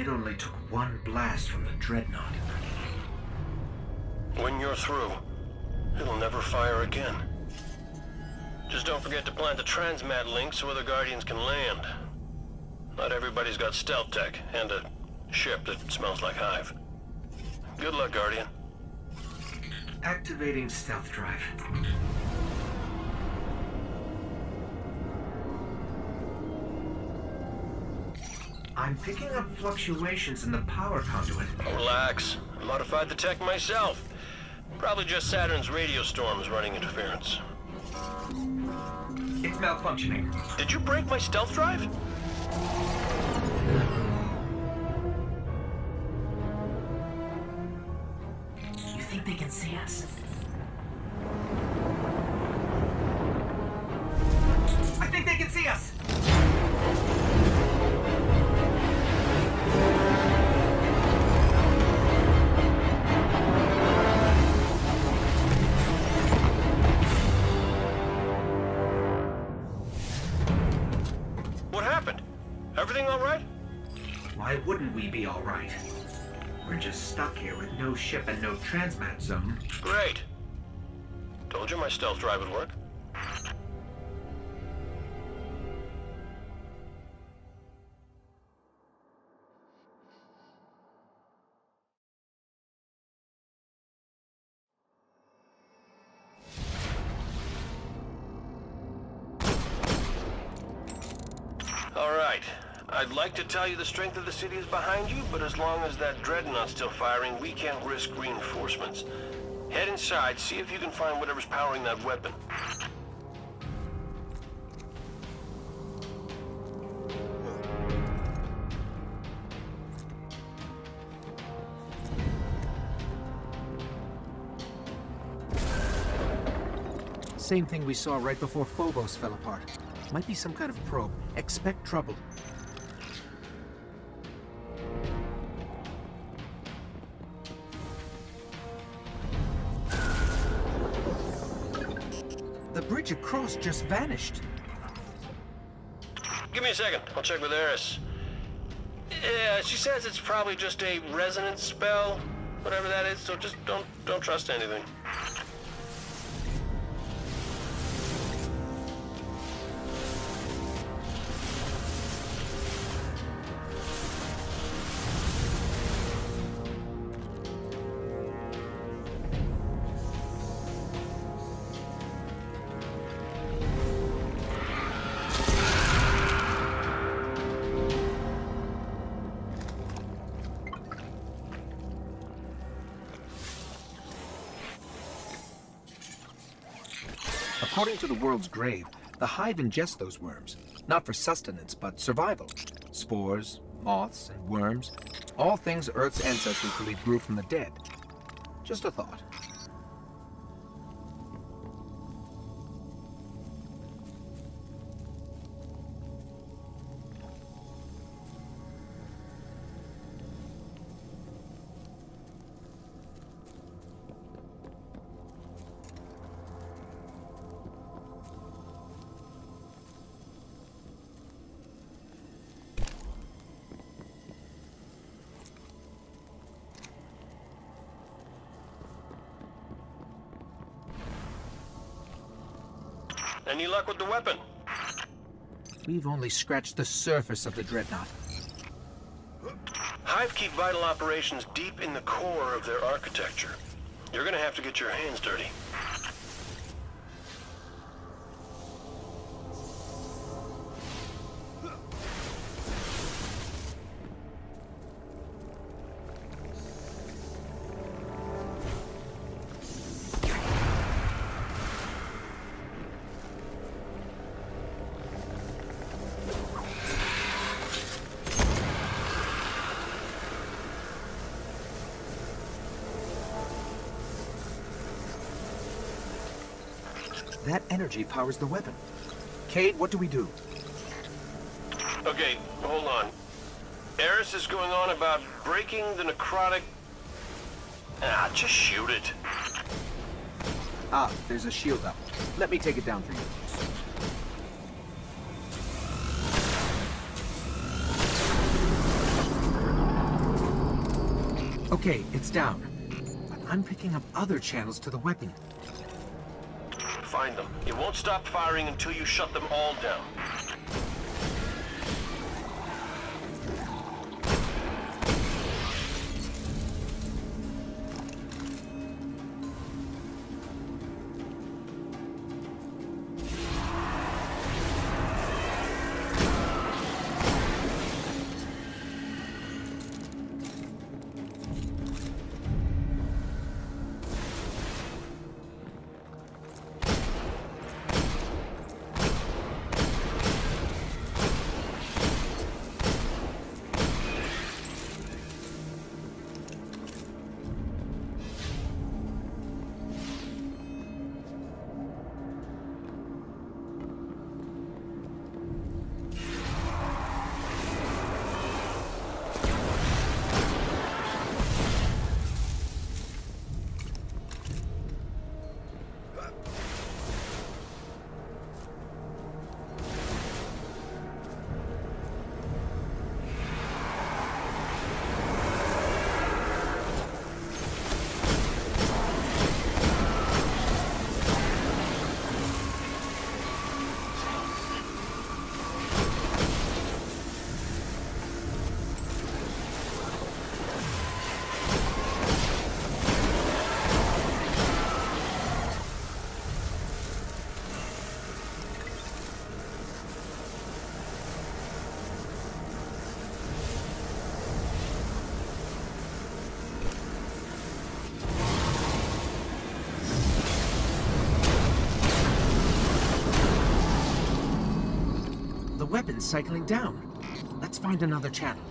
It only took one blast from the Dreadnought. When you're through, it'll never fire again. Just don't forget to plant the transmat link so other Guardians can land. Not everybody's got stealth tech, and a ship that smells like Hive. Good luck, Guardian. Activating stealth drive. I'm picking up fluctuations in the power conduit. Oh, relax. I modified the tech myself. Probably just Saturn's radio storms running interference. It's malfunctioning. Did you break my stealth drive? You think they can see us? I think they can see us! What happened? Everything all right? Why wouldn't we be all right? We're just stuck here with no ship and no transmat zone. Great. Told you my stealth drive would work. All right. I'd like to tell you the strength of the city is behind you, but as long as that Dreadnought's still firing, we can't risk reinforcements. Head inside, see if you can find whatever's powering that weapon. Same thing we saw right before Phobos fell apart. Might be some kind of probe. Expect trouble. The bridge across just vanished. Give me a second. I'll check with Eris. Yeah, she says it's probably just a resonance spell, whatever that is, so just don't trust anything. According to the world's grave, the Hive ingests those worms. Not for sustenance, but survival. Spores, moths, and worms. All things Earth's ancestors believed grew from the dead. Just a thought. Any luck with the weapon? We've only scratched the surface of the Dreadnought. Hive keep vital operations deep in the core of their architecture. You're gonna have to get your hands dirty. That energy powers the weapon. Cade, what do we do? Okay, hold on. Eris is going on about breaking the necrotic... just shoot it. Ah, there's a shield up. Let me take it down for you. Okay, it's down. But I'm picking up other channels to the weapon. Find them. It won't stop firing until you shut them all down. The weapon's cycling down. Let's find another channel.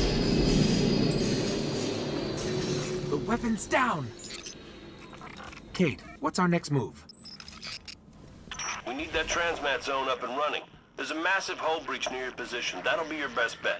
Weapons down! Kate, what's our next move? We need that transmat zone up and running. There's a massive hull breach near your position. That'll be your best bet.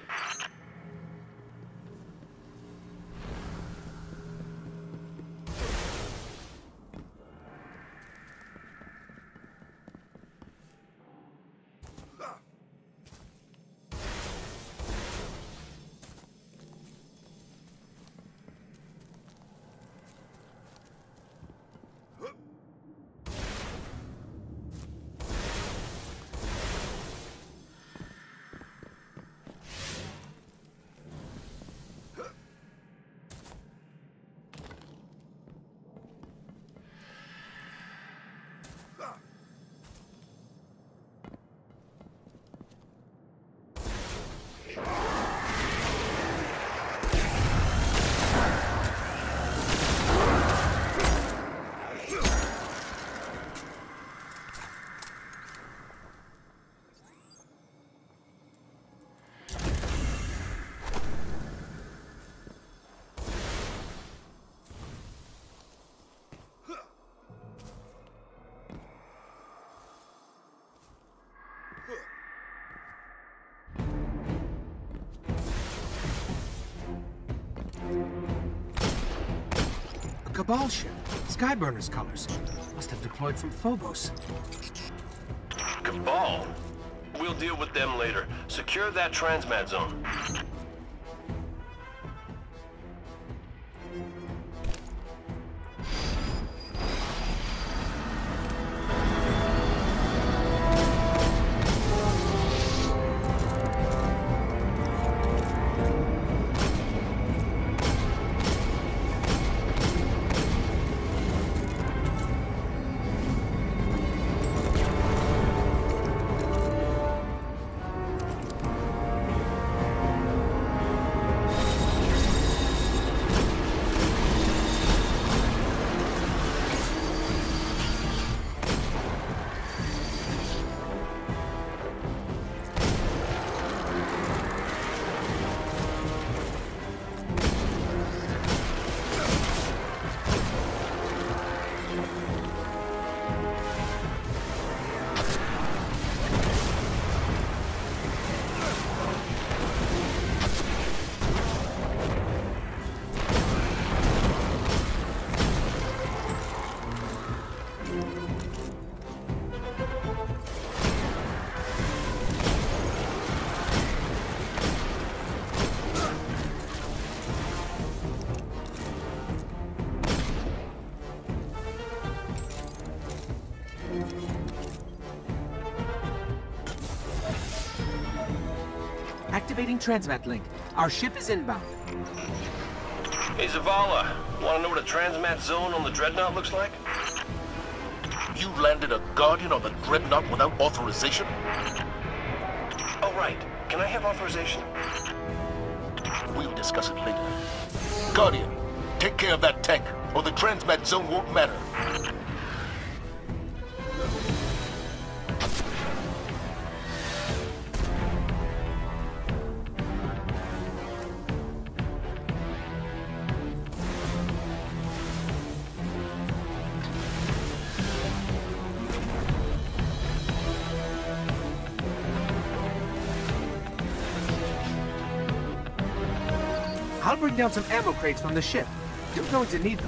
Cabal ship. Skyburner's colors. Must have deployed from Phobos. Cabal? We'll deal with them later. Secure that transmat zone. Activating transmat link. Our ship is inbound. Hey, Zavala, want to know what a transmat zone on the Dreadnought looks like? You landed a Guardian on the Dreadnought without authorization? Oh, right. Can I have authorization? We'll discuss it later. Guardian, take care of that tank, or the transmat zone won't matter. I'll bring down some ammo crates from the ship. You're going to need them.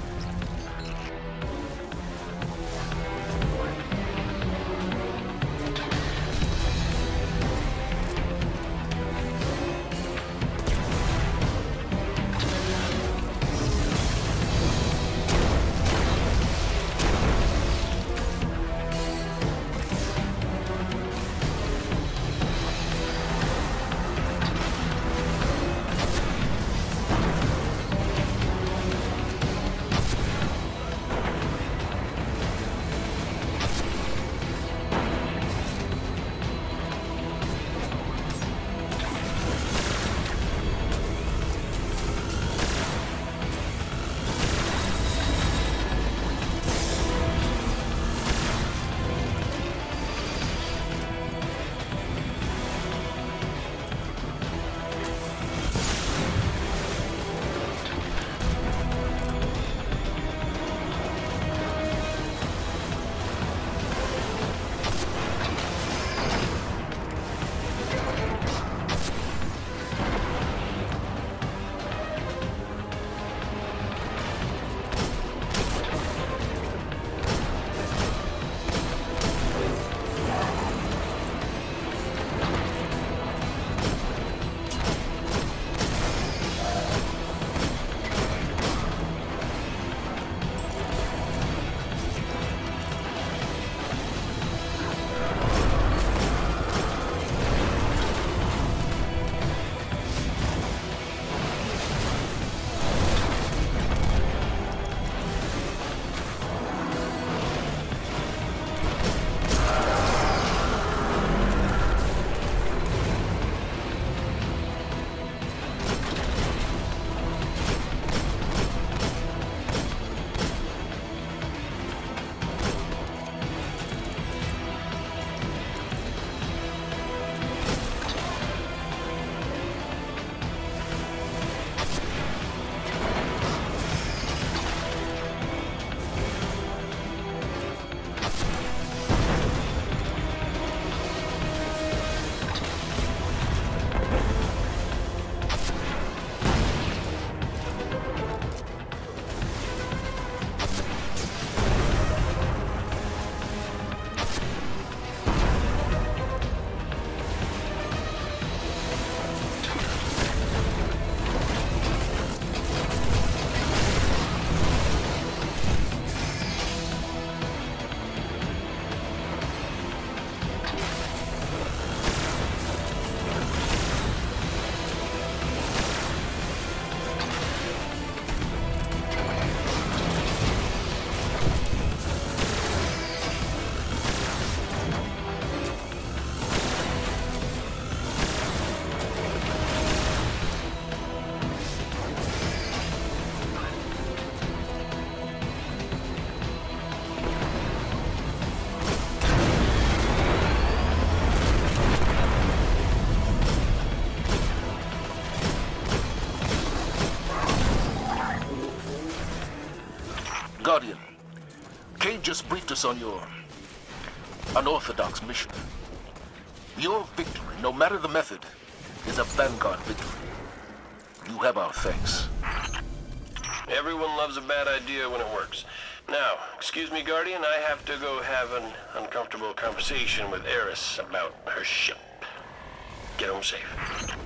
Guardian, Cade just briefed us on your unorthodox mission. Your victory, no matter the method, is a Vanguard victory. You have our thanks. Everyone loves a bad idea when it works. Now, excuse me, Guardian, I have to go have an uncomfortable conversation with Eris about her ship. Get home safe.